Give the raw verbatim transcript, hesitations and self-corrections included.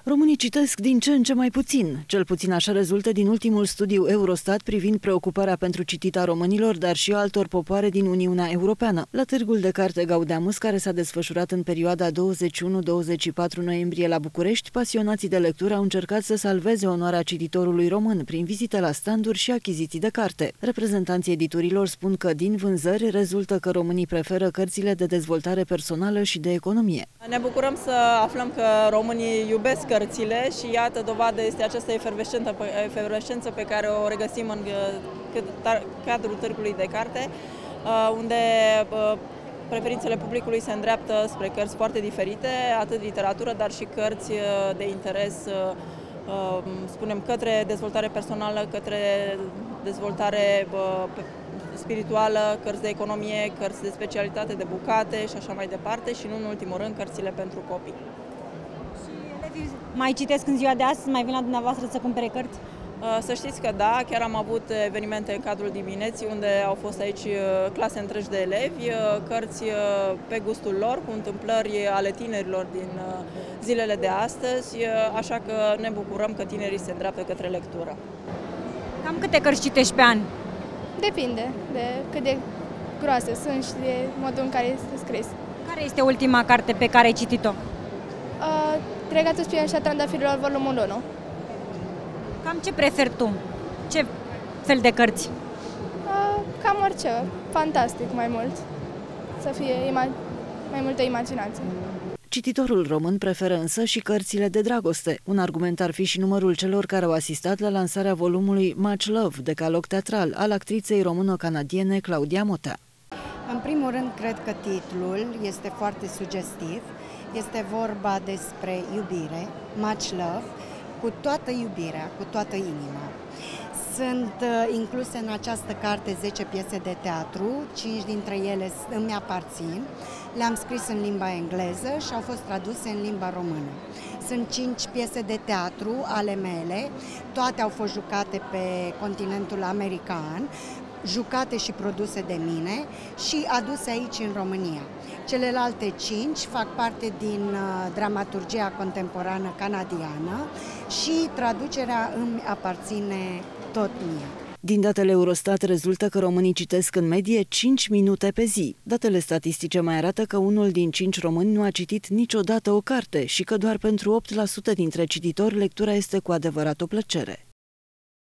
Românii citesc din ce în ce mai puțin. Cel puțin așa rezultă din ultimul studiu Eurostat privind preocuparea pentru citit a românilor, dar și altor popoare din Uniunea Europeană. La Târgul de Carte Gaudeamus, care s-a desfășurat în perioada douăzeci și unu douăzeci și patru noiembrie la București, pasionații de lectură au încercat să salveze onoarea cititorului român prin vizite la standuri și achiziții de carte. Reprezentanții editurilor spun că din vânzări rezultă că românii preferă cărțile de dezvoltare personală și de economie. Ne bucurăm să aflăm că românii iubesc cărțile și iată, dovadă este această efervescență pe care o regăsim în cadrul Târgului de Carte, unde preferințele publicului se îndreaptă spre cărți foarte diferite, atât literatură, dar și cărți de interes, spunem, către dezvoltare personală, către dezvoltare spirituală, cărți de economie, cărți de specialitate, de bucate și așa mai departe și, nu în ultimul rând, cărțile pentru copii. Mai citesc în ziua de astăzi? Mai vin la dumneavoastră să cumpere cărți? Să știți că da, chiar am avut evenimente în cadrul dimineții unde au fost aici clase întregi de elevi, cărți pe gustul lor, cu întâmplări ale tinerilor din zilele de astăzi, așa că ne bucurăm că tinerii se îndreaptă către lectură. Cam câte cărți citești pe an? Depinde de cât de groase sunt și de modul în care este scris. Care este ultima carte pe care ai citit-o? Uh, Regatul Spion și a Trandafirilor, volumul unu. Cam ce preferi tu? Ce fel de cărți? Uh, cam orice, fantastic mai mult, să fie mai multă imaginație. Cititorul român preferă însă și cărțile de dragoste. Un argument ar fi și numărul celor care au asistat la lansarea volumului Much Love, decalog teatral, al actriței română-canadiene Claudia Motea. În primul rând, cred că titlul este foarte sugestiv. Este vorba despre iubire, Much Love, cu toată iubirea, cu toată inima. Sunt incluse în această carte zece piese de teatru, cinci dintre ele îmi aparțin. Le-am scris în limba engleză și au fost traduse în limba română. Sunt cinci piese de teatru ale mele, toate au fost jucate pe continentul american, jucate și produse de mine și aduse aici în România. Celelalte cinci fac parte din uh, dramaturgia contemporană canadiană și traducerea îmi aparține tot mie. Din datele Eurostat rezultă că românii citesc în medie cinci minute pe zi. Datele statistice mai arată că unul din cinci români nu a citit niciodată o carte și că doar pentru opt la sută dintre cititori lectura este cu adevărat o plăcere.